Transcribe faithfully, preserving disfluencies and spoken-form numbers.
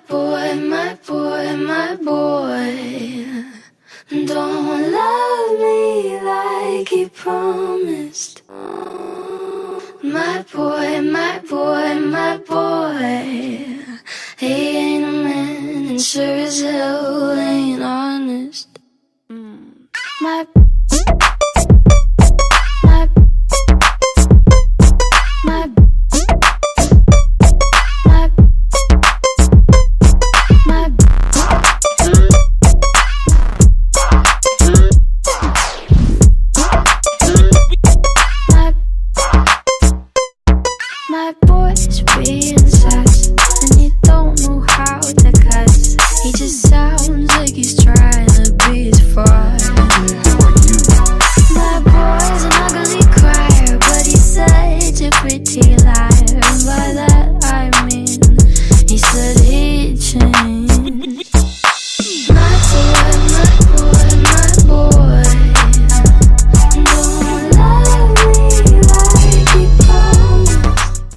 boy, my boy, my boy, don't love me like he promised. My boy, my boy, my boy, he ain't a man and sure as hell ain't honest. My My My My My My boy's being sus, and he don't know how to cuss. He just sounds like he's trying to be his friend. My boy's an ugly crier, but he's such a pretty liar. And by that I mean, he said